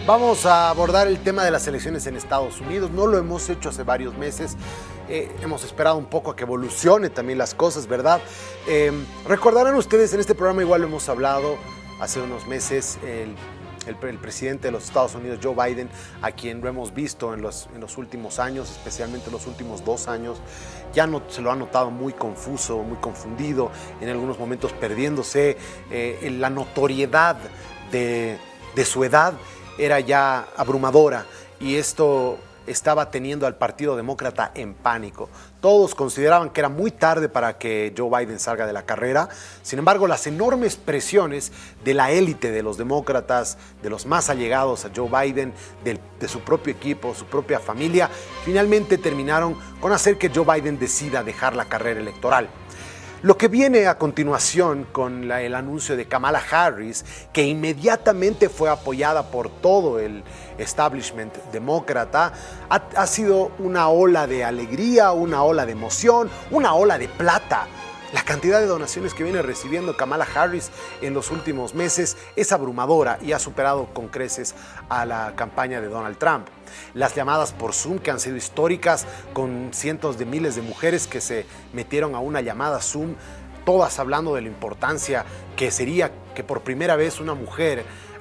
Vamos a abordar el tema de las elecciones en Estados Unidos. No lo hemos hecho hace varios meses. Hemos esperado un poco a que evolucione también las cosas, ¿verdad? Recordarán ustedes, en este programa igual lo hemos hablado hace unos meses, el presidente de los Estados Unidos, Joe Biden, a quien lo hemos visto en los últimos años, especialmente en los últimos 2 años, ya no, se lo ha notado muy confuso, muy confundido, en algunos momentos perdiéndose. La notoriedad de su edad era ya abrumadora y esto estaba teniendo al Partido Demócrata en pánico. Todos consideraban que era muy tarde para que Joe Biden salga de la carrera. Sin embargo, las enormes presiones de la élite de los demócratas, de los más allegados a Joe Biden, de su propio equipo, su propia familia, finalmente terminaron con hacer que Joe Biden decida dejar la carrera electoral. Lo que viene a continuación con el anuncio de Kamala Harris, que inmediatamente fue apoyada por todo el establishment demócrata, ha sido una ola de alegría, una ola de emoción, una ola de plata. La cantidad de donaciones que viene recibiendo Kamala Harris en los últimos meses es abrumadora y ha superado con creces a la campaña de Donald Trump. Las llamadas por Zoom, que han sido históricas, con cientos de miles de mujeres que se metieron a una llamada Zoom, todas hablando de la importancia que sería que por primera vez una mujer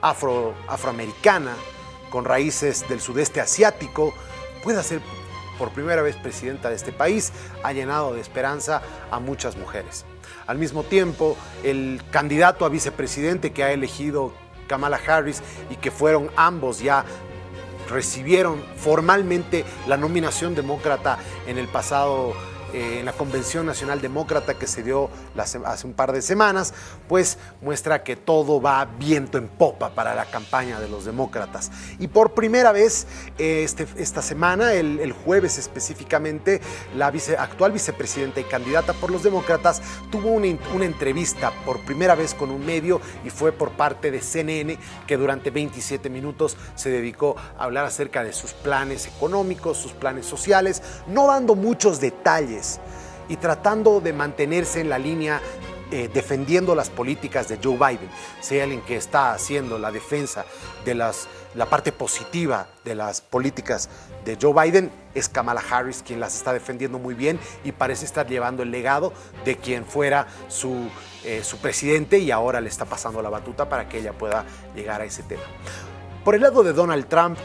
afroamericana con raíces del sudeste asiático pueda ser por primera vez presidenta de este país, ha llenado de esperanza a muchas mujeres. Al mismo tiempo, el candidato a vicepresidente que ha elegido Kamala Harris y que fueron ambos ya recibieron formalmente la nominación demócrata en el pasado, en la Convención Nacional Demócrata que se dio hace un par de semanas, pues muestra que todo va viento en popa para la campaña de los demócratas. Y por primera vez esta semana, el jueves específicamente, la actual vicepresidenta y candidata por los demócratas tuvo una entrevista por primera vez con un medio y fue por parte de CNN, que durante 27 minutos se dedicó a hablar acerca de sus planes económicos, sus planes sociales, no dando muchos detalles y tratando de mantenerse en la línea defendiendo las políticas de Joe Biden. Si hay alguien que está haciendo la defensa de la parte positiva de las políticas de Joe Biden, es Kamala Harris, quien las está defendiendo muy bien y parece estar llevando el legado de quien fuera su presidente, y ahora le está pasando la batuta para que ella pueda llegar a ese tema. Por el lado de Donald Trump,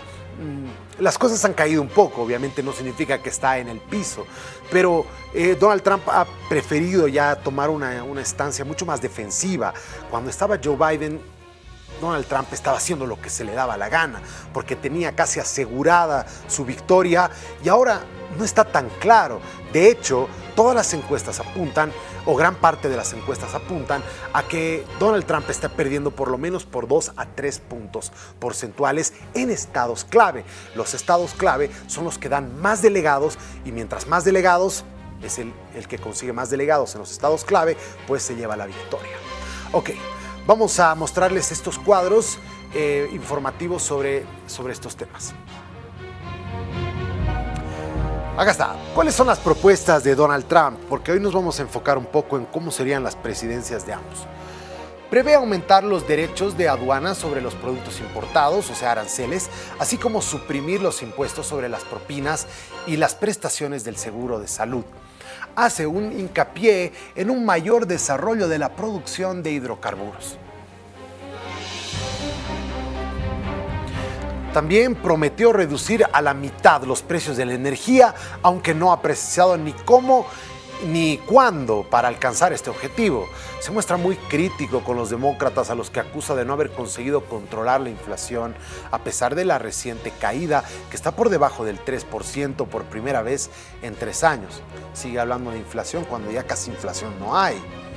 las cosas han caído un poco, obviamente no significa que está en el piso, pero Donald Trump ha preferido ya tomar una estancia mucho más defensiva. Cuando estaba Joe Biden, Donald Trump estaba haciendo lo que se le daba la gana, porque tenía casi asegurada su victoria y ahora no está tan claro. De hecho, todas las encuestas apuntan, o gran parte de las encuestas apuntan, a que Donald Trump está perdiendo por lo menos por 2 a 3 puntos porcentuales en estados clave. Los estados clave son los que dan más delegados, y mientras más delegados, es el que consigue más delegados en los estados clave, pues se lleva la victoria. Ok, vamos a mostrarles estos cuadros informativos sobre estos temas. Acá está. ¿Cuáles son las propuestas de Donald Trump? Porque hoy nos vamos a enfocar un poco en cómo serían las presidencias de ambos. Prevé aumentar los derechos de aduana sobre los productos importados, o sea, aranceles, así como suprimir los impuestos sobre las propinas y las prestaciones del seguro de salud. Hace un hincapié en un mayor desarrollo de la producción de hidrocarburos. También prometió reducir a la mitad los precios de la energía, aunque no ha precisado ni cómo ni cuándo para alcanzar este objetivo. Se muestra muy crítico con los demócratas, a los que acusa de no haber conseguido controlar la inflación, a pesar de la reciente caída, que está por debajo del 3% por primera vez en 3 años. Sigue hablando de inflación cuando ya casi inflación no hay.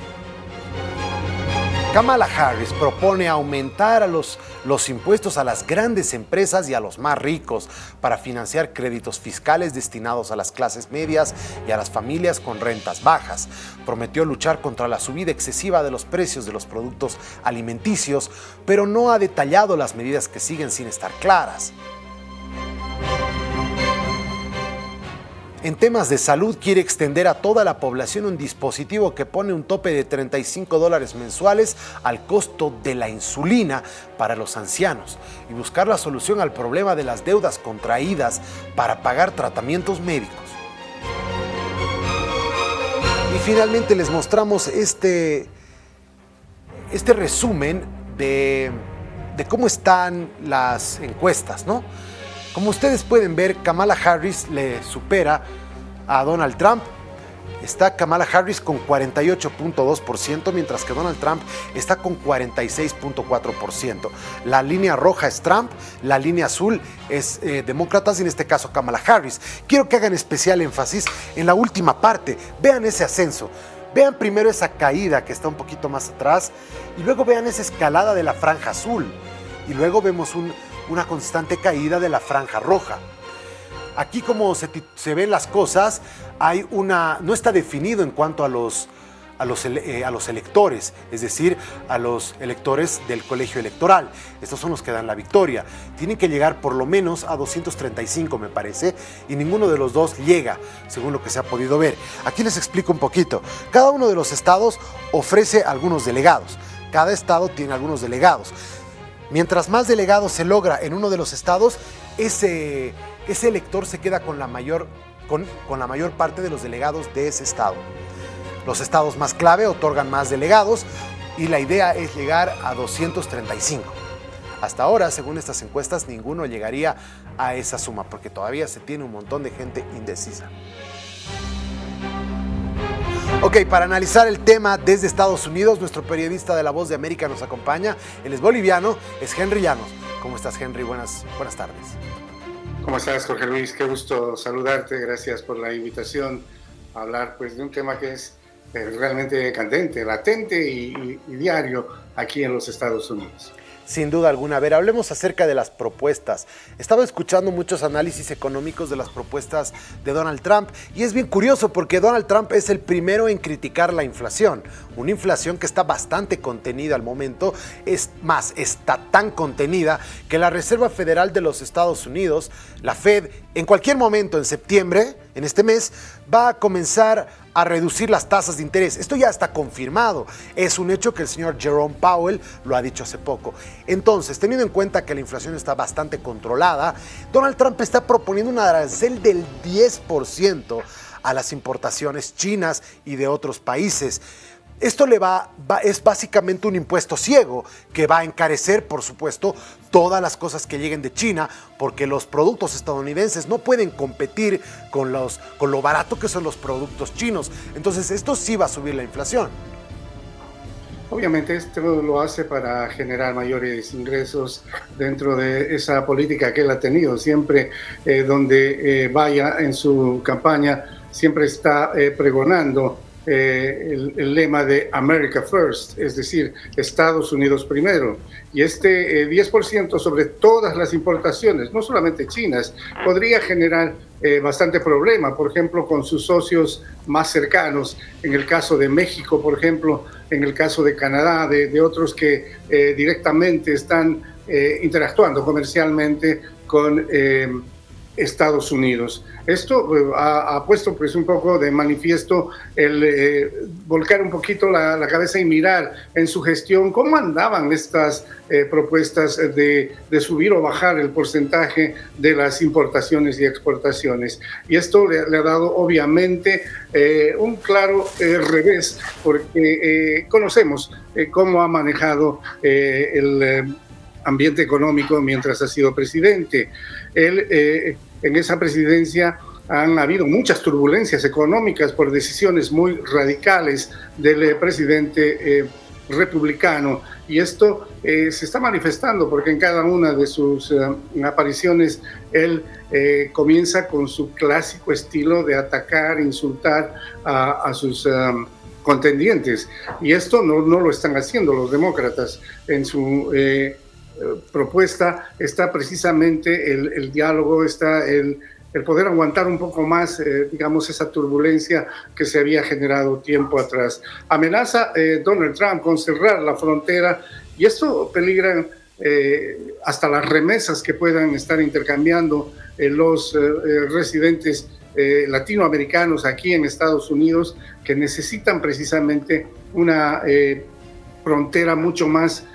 Kamala Harris propone aumentar los impuestos a las grandes empresas y a los más ricos para financiar créditos fiscales destinados a las clases medias y a las familias con rentas bajas. Prometió luchar contra la subida excesiva de los precios de los productos alimenticios, pero no ha detallado las medidas que siguen sin estar claras. En temas de salud, quiere extender a toda la población un dispositivo que pone un tope de $35 mensuales al costo de la insulina para los ancianos y buscar la solución al problema de las deudas contraídas para pagar tratamientos médicos. Y finalmente les mostramos este resumen de cómo están las encuestas, ¿no? Como ustedes pueden ver, Kamala Harris le supera a Donald Trump. Está Kamala Harris con 48.2%, mientras que Donald Trump está con 46.4%. La línea roja es Trump, la línea azul es demócratas, y en este caso Kamala Harris. Quiero que hagan especial énfasis en la última parte. Vean ese ascenso. Vean primero esa caída que está un poquito más atrás, y luego vean esa escalada de la franja azul. Y luego vemos una constante caída de la franja roja. Aquí, como se ven las cosas, no está definido en cuanto a los electores, es decir, a los electores del colegio electoral. Estos son los que dan la victoria. Tienen que llegar por lo menos a 235, me parece, y ninguno de los dos llega, según lo que se ha podido ver. Aquí les explico un poquito. Cada uno de los estados ofrece algunos delegados. Cada estado tiene algunos delegados. Mientras más delegados se logra en uno de los estados, ese elector se queda con la mayor parte de los delegados de ese estado. Los estados más clave otorgan más delegados y la idea es llegar a 235. Hasta ahora, según estas encuestas, ninguno llegaría a esa suma porque todavía se tiene un montón de gente indecisa. Ok, para analizar el tema desde Estados Unidos, nuestro periodista de La Voz de América nos acompaña. Él es boliviano, es Henry Llanos. ¿Cómo estás, Henry? Buenas tardes. ¿Cómo estás, Jorge Luis? Qué gusto saludarte. Gracias por la invitación a hablar de un tema que es realmente candente, latente y diario aquí en los Estados Unidos. Sin duda alguna. A ver, hablemos acerca de las propuestas. Estaba escuchando muchos análisis económicos de las propuestas de Donald Trump, y es bien curioso porque Donald Trump es el primero en criticar la inflación. Una inflación que está bastante contenida al momento. Es más, está tan contenida que la Reserva Federal de los Estados Unidos, la Fed, en cualquier momento en septiembre, en este mes, va a comenzar a reducir las tasas de interés. Esto ya está confirmado. Es un hecho que el señor Jerome Powell lo ha dicho hace poco. Entonces, teniendo en cuenta que la inflación está bastante controlada, Donald Trump está proponiendo un arancel del 10% a las importaciones chinas y de otros países. Esto es básicamente un impuesto ciego que va a encarecer, por supuesto, todas las cosas que lleguen de China, porque los productos estadounidenses no pueden competir con lo barato que son los productos chinos. Entonces, esto sí va a subir la inflación. Obviamente esto lo hace para generar mayores ingresos dentro de esa política que él ha tenido. Siempre donde vaya en su campaña, siempre está pregonando el lema de America First, es decir, Estados Unidos primero. Y este 10% sobre todas las importaciones, no solamente chinas, podría generar bastante problema, por ejemplo, con sus socios más cercanos, en el caso de México, por ejemplo, en el caso de Canadá, de otros que directamente están interactuando comercialmente con Estados Unidos. Esto ha puesto pues un poco de manifiesto el volcar un poquito la cabeza y mirar en su gestión cómo andaban estas propuestas de subir o bajar el porcentaje de las importaciones y exportaciones. Y esto le ha dado obviamente un claro revés, porque conocemos cómo ha manejado el ambiente económico mientras ha sido presidente. Él, en esa presidencia han habido muchas turbulencias económicas por decisiones muy radicales del presidente republicano, y esto se está manifestando porque en cada una de sus apariciones él comienza con su clásico estilo de atacar, insultar a sus contendientes, y esto no lo están haciendo los demócratas. En su propuesta está precisamente el diálogo, está el poder aguantar un poco más, digamos, esa turbulencia que se había generado tiempo atrás. Amenaza Donald Trump con cerrar la frontera, y esto peligra hasta las remesas que puedan estar intercambiando los residentes latinoamericanos aquí en Estados Unidos que necesitan precisamente una frontera mucho más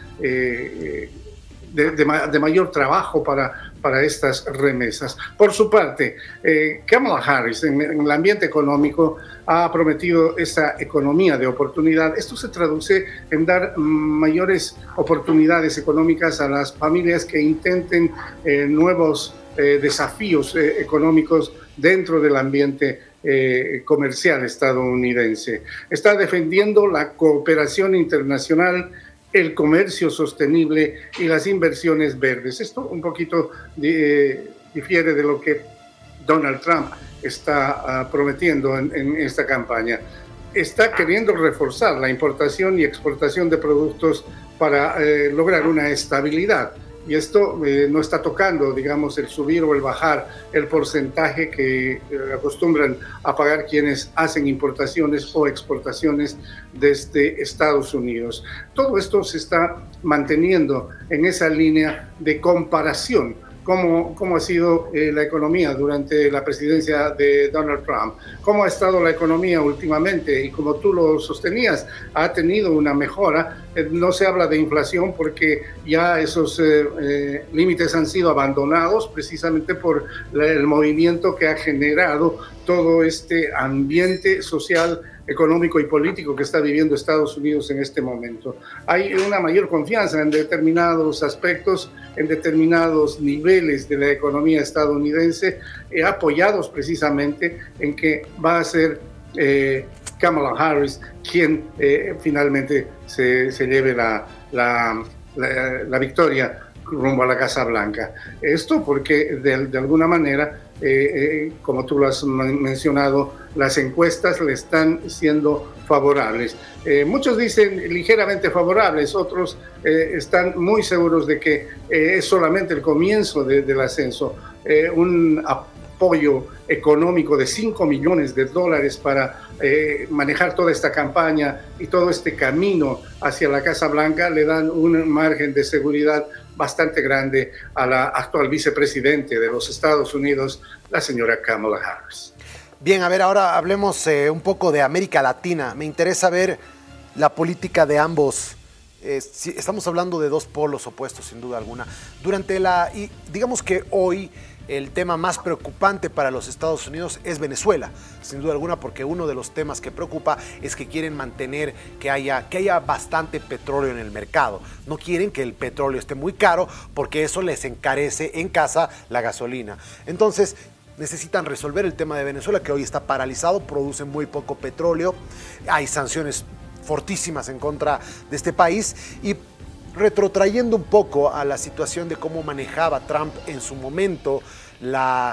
de mayor trabajo para estas remesas. Por su parte, Kamala Harris en el ambiente económico ha prometido esa economía de oportunidad. Esto se traduce en dar mayores oportunidades económicas a las familias que intenten nuevos desafíos económicos dentro del ambiente comercial estadounidense. Está defendiendo la cooperación internacional, el comercio sostenible y las inversiones verdes. Esto un poquito difiere de lo que Donald Trump está prometiendo en esta campaña. Está queriendo reforzar la importación y exportación de productos para lograr una estabilidad. Y esto no está tocando, digamos, el subir o el bajar el porcentaje que acostumbran a pagar quienes hacen importaciones o exportaciones desde Estados Unidos. Todo esto se está manteniendo en esa línea de comparación. ¿Cómo ha sido la economía durante la presidencia de Donald Trump? ¿Cómo ha estado la economía últimamente? Y como tú lo sostenías, ha tenido una mejora. No se habla de inflación porque ya esos límites han sido abandonados precisamente por el movimiento que ha generado todo este ambiente social, económico y político que está viviendo Estados Unidos en este momento. Hay una mayor confianza en determinados aspectos, en determinados niveles de la economía estadounidense, apoyados precisamente en que va a ser Kamala Harris quien finalmente se lleve la victoria rumbo a la Casa Blanca. Esto porque de alguna manera, como tú lo has mencionado, las encuestas le están siendo favorables. Muchos dicen ligeramente favorables, otros están muy seguros de que es solamente el comienzo del ascenso. Un apoyo económico de $5 millones para manejar toda esta campaña y todo este camino hacia la Casa Blanca le dan un margen de seguridad bastante grande a la actual vicepresidente de los Estados Unidos, la señora Kamala Harris. Bien, a ver, ahora hablemos un poco de América Latina. Me interesa ver la política de ambos. Estamos hablando de dos polos opuestos, sin duda alguna. Y digamos que hoy el tema más preocupante para los Estados Unidos es Venezuela, sin duda alguna, porque uno de los temas que preocupa es que quieren mantener que haya bastante petróleo en el mercado. No quieren que el petróleo esté muy caro porque eso les encarece en casa la gasolina. Entonces, necesitan resolver el tema de Venezuela, que hoy está paralizado, produce muy poco petróleo, hay sanciones fortísimas en contra de este país y retrotrayendo un poco a la situación de cómo manejaba Trump en su momento la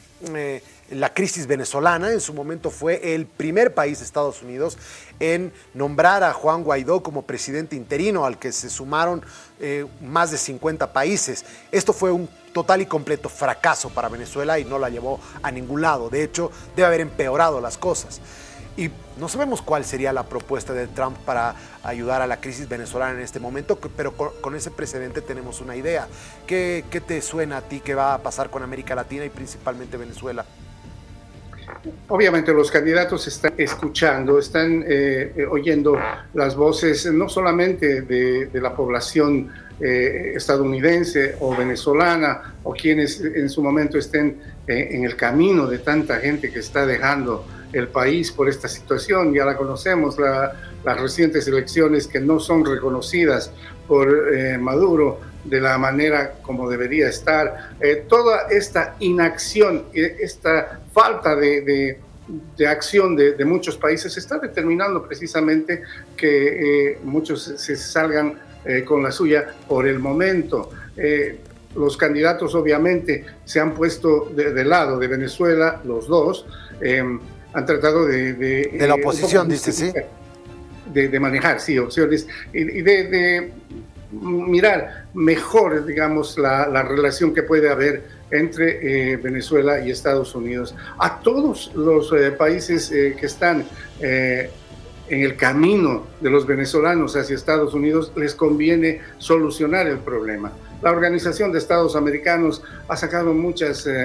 crisis venezolana. En su momento fue el primer país de Estados Unidos en nombrar a Juan Guaidó como presidente interino, al que se sumaron más de 50 países. Esto fue un total y completo fracaso para Venezuela y no la llevó a ningún lado. De hecho, debe haber empeorado las cosas. Y no sabemos cuál sería la propuesta de Trump para ayudar a la crisis venezolana en este momento, pero con ese precedente tenemos una idea. ¿Qué te suena a ti que va a pasar con América Latina y principalmente Venezuela? Obviamente los candidatos están escuchando, están oyendo las voces no solamente de la población estadounidense o venezolana o quienes en su momento estén en el camino de tanta gente que está dejando el país por esta situación. Ya la conocemos, las recientes elecciones que no son reconocidas por Maduro de la manera como debería estar. Toda esta inacción, esta falta de acción de muchos países está determinando precisamente que muchos se salgan con la suya por el momento. Los candidatos obviamente se han puesto de lado de Venezuela, los dos, han tratado de la oposición, dice, ¿sí? De manejar, sí, opciones, y de mirar mejor, digamos, la relación que puede haber entre Venezuela y Estados Unidos. A todos los países que están en el camino de los venezolanos hacia Estados Unidos les conviene solucionar el problema. La Organización de Estados Americanos ha sacado muchas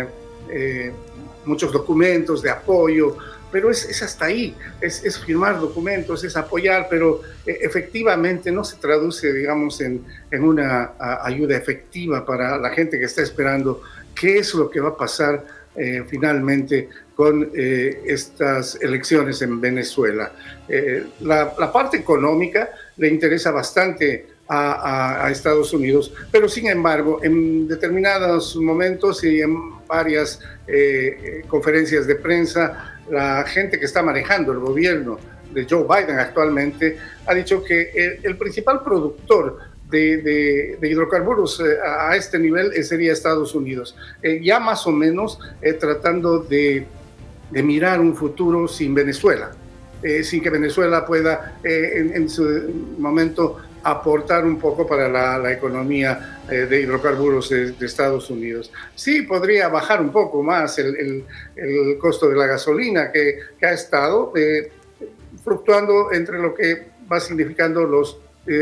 muchos documentos de apoyo, pero es hasta ahí, es firmar documentos, es apoyar, pero efectivamente no se traduce, digamos, en una ayuda efectiva para la gente que está esperando qué es lo que va a pasar finalmente con estas elecciones en Venezuela. La parte económica le interesa bastante a Estados Unidos, pero sin embargo, en determinados momentos y en varias conferencias de prensa, la gente que está manejando el gobierno de Joe Biden actualmente ha dicho que el principal productor de hidrocarburos a este nivel sería Estados Unidos, ya más o menos tratando de mirar un futuro sin Venezuela, sin que Venezuela pueda en su momento aportar un poco para la economía de hidrocarburos de Estados Unidos. Sí, podría bajar un poco más el costo de la gasolina que ha estado fluctuando entre lo que va significando los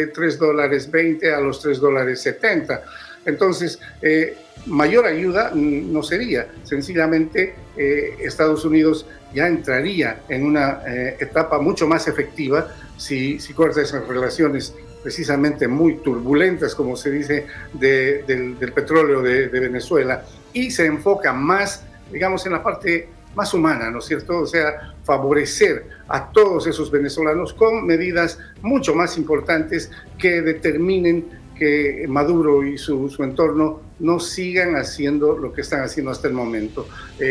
$3.20 a los $3.70. Entonces, mayor ayuda no sería. Sencillamente, Estados Unidos ya entraría en una etapa mucho más efectiva si corta esas relaciones precisamente muy turbulentas, como se dice, del petróleo de Venezuela, y se enfoca más, digamos, en la parte más humana, ¿no es cierto? O sea, favorecer a todos esos venezolanos con medidas mucho más importantes que determinen que Maduro y su entorno no sigan haciendo lo que están haciendo hasta el momento,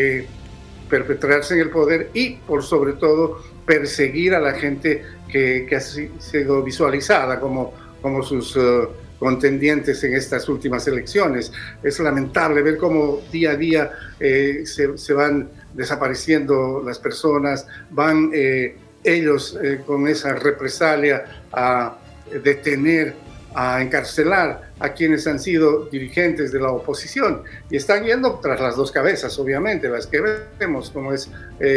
perpetrarse en el poder y, por sobre todo, perseguir a la gente que ha sido visualizada como sus contendientes en estas últimas elecciones. Es lamentable ver cómo día a día se van desapareciendo las personas, van ellos con esa represalia a detener, a encarcelar a quienes han sido dirigentes de la oposición y están yendo tras las dos cabezas, obviamente, las que vemos, como es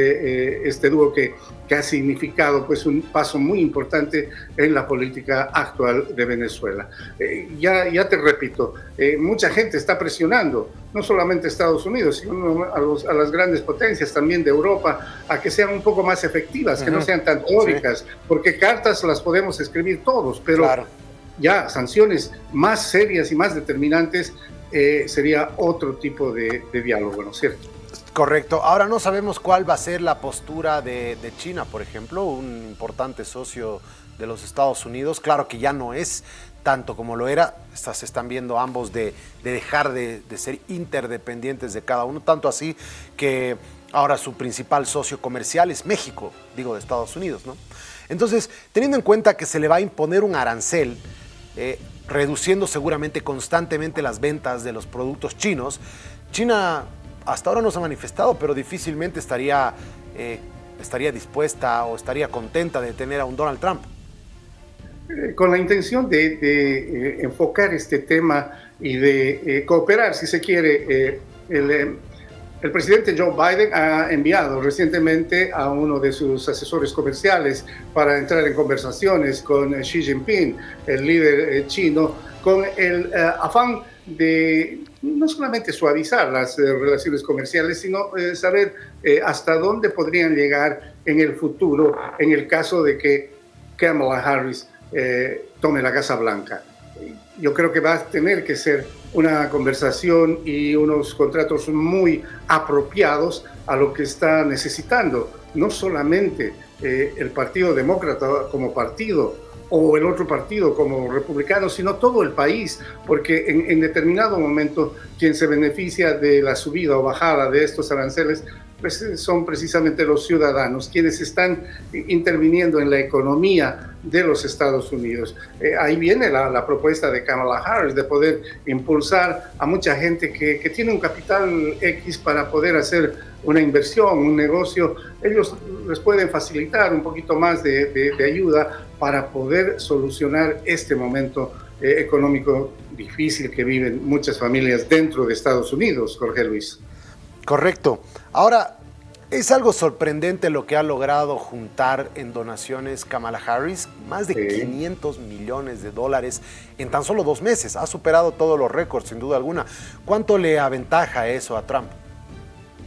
este dúo que ha significado pues un paso muy importante en la política actual de Venezuela. Ya te repito, mucha gente está presionando, no solamente a Estados Unidos, sino a las grandes potencias también de Europa, a que sean un poco más efectivas, que no sean tan teóricas, porque cartas las podemos escribir todos, pero claro, ya sanciones más serias y más determinantes sería otro tipo de diálogo, ¿no es cierto? Correcto. Ahora no sabemos cuál va a ser la postura de China, por ejemplo, un importante socio de los Estados Unidos. Claro que ya no es tanto como lo era, se están viendo ambos de dejar de ser interdependientes de cada uno, tanto así que ahora su principal socio comercial es México, digo, de Estados Unidos, ¿no? Entonces, teniendo en cuenta que se le va a imponer un arancel, reduciendo seguramente constantemente las ventas de los productos chinos, China hasta ahora no se ha manifestado, pero difícilmente estaría dispuesta o estaría contenta de tener a un Donald Trump. Con la intención de enfocar este tema y de cooperar, si se quiere, el presidente Joe Biden ha enviado recientemente a uno de sus asesores comerciales para entrar en conversaciones con Xi Jinping, el líder chino, con el afán de no solamente suavizar las relaciones comerciales, sino saber hasta dónde podrían llegar en el futuro en el caso de que Kamala Harris tome la Casa Blanca. Yo creo que va a tener que ser una conversación y unos contratos muy apropiados a lo que está necesitando, no solamente el Partido Demócrata como partido o el otro partido como republicano, sino todo el país, porque en determinado momento quien se beneficia de la subida o bajada de estos aranceles pues son precisamente los ciudadanos, quienes están interviniendo en la economía de los Estados Unidos. Ahí viene la propuesta de Kamala Harris de poder impulsar a mucha gente que tiene un capital X para poder hacer una inversión, un negocio. Ellos les pueden facilitar un poquito más de ayuda para poder solucionar este momento económico difícil que viven muchas familias dentro de Estados Unidos, Jorge Luis. Correcto. Ahora, es algo sorprendente lo que ha logrado juntar en donaciones Kamala Harris, más de 500 millones de dólares en tan solo 2 meses. Ha superado todos los récords, sin duda alguna. ¿Cuánto le aventaja eso a Trump?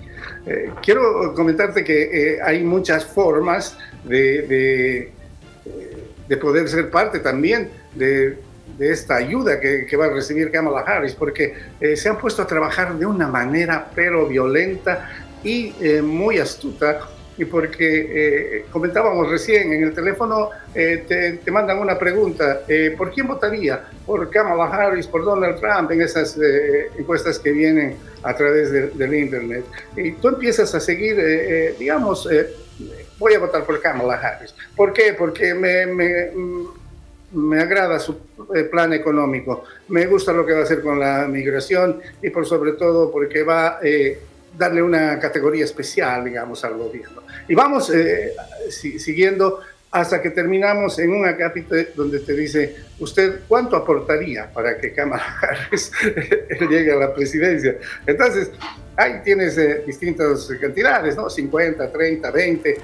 Quiero comentarte que hay muchas formas de poder ser parte también de esta ayuda que va a recibir Kamala Harris, porque se han puesto a trabajar de una manera pero violenta y muy astuta, y porque comentábamos recién en el teléfono, te mandan una pregunta, ¿por quién votaría? ¿Por Kamala Harris, por Donald Trump? En esas encuestas que vienen a través del internet. Y tú empiezas a seguir, digamos, voy a votar por Kamala Harris. ¿Por qué? Porque me agrada su plan económico, me gusta lo que va a hacer con la migración y por sobre todo porque va a darle una categoría especial, digamos, al gobierno. Y vamos siguiendo hasta que terminamos en un acápite donde te dice, ¿usted cuánto aportaría para que Kamala Harris llegue a la presidencia? Entonces, ahí tienes distintas cantidades, ¿no? 50, 30, 20,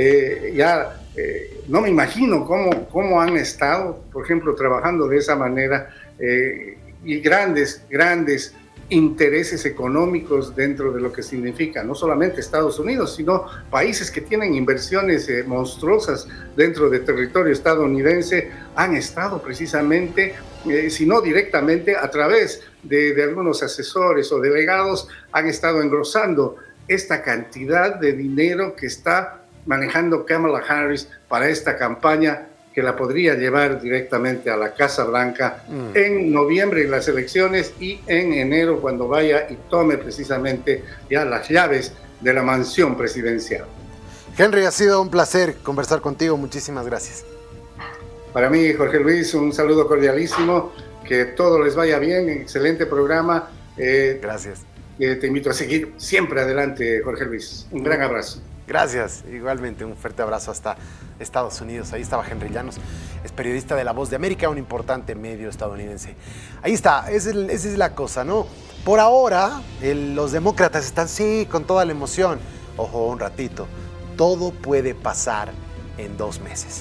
no me imagino cómo han estado, por ejemplo, trabajando de esa manera y grandes intereses económicos dentro de lo que significa no solamente Estados Unidos, sino países que tienen inversiones monstruosas dentro del territorio estadounidense, han estado precisamente, si no directamente, a través de algunos asesores o delegados, han estado engrosando esta cantidad de dinero que está manejando Kamala Harris para esta campaña, que la podría llevar directamente a la Casa Blanca en noviembre en las elecciones y en enero cuando vaya y tome precisamente ya las llaves de la mansión presidencial. Henry, ha sido un placer conversar contigo. Muchísimas gracias. Para mí, Jorge Luis, un saludo cordialísimo. Que todo les vaya bien. Excelente programa. Gracias. Te invito a seguir siempre adelante, Jorge Luis. Un gran abrazo. Gracias, igualmente un fuerte abrazo hasta Estados Unidos. Ahí estaba Henry Llanos, es periodista de La Voz de América, un importante medio estadounidense. Ahí está, esa es la cosa, ¿no? Por ahora, los demócratas están, sí, con toda la emoción. Ojo, un ratito, todo puede pasar en 2 meses.